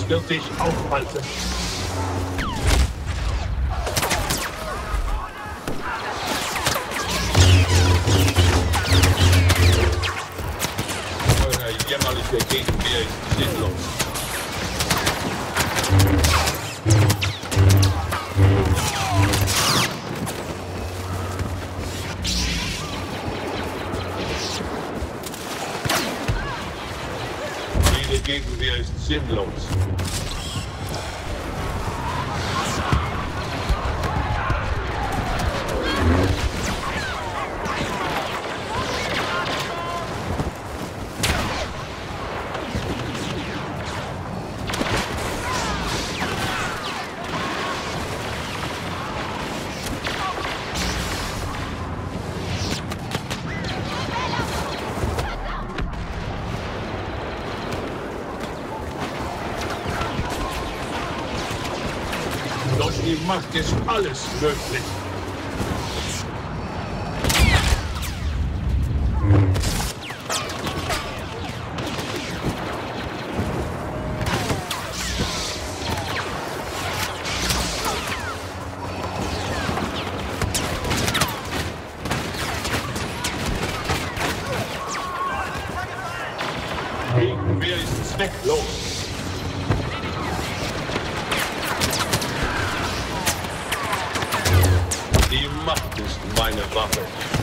Das wird dich aufhalten. Eure jämmerliche Gegenwehr ist sinnlos. Jede Gegenwehr ist sinnlos. Durch die Macht ist alles möglich. Gegenwehr ist zwecklos. Die Macht ist meine Waffe.